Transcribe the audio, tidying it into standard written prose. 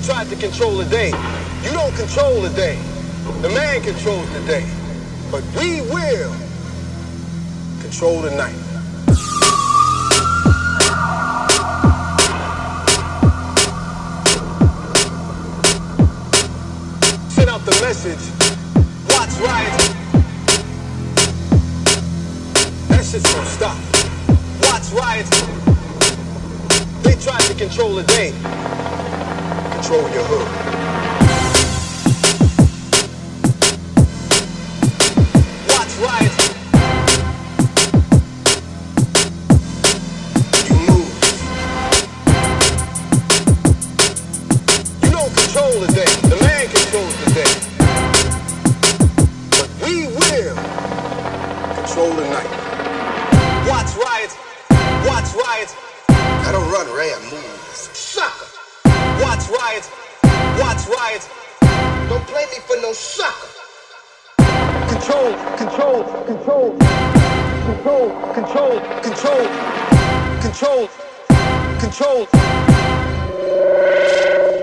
tried to control the day. You don't control the day. The man controls the day. But we will control the night. Send out the message. Watch riots. That shit's gonna stop. Watch riots. They tried to control the day. Control your hood. Watch riots. You move. You don't control the day. The man controls the day. But we will control the night. Watch riots. Watch riots. I don't run, Ray, I move. Sucker. Watch riots. Watch riots. Don't play me for no sucker. Control, control, control, control, control, control, control, control.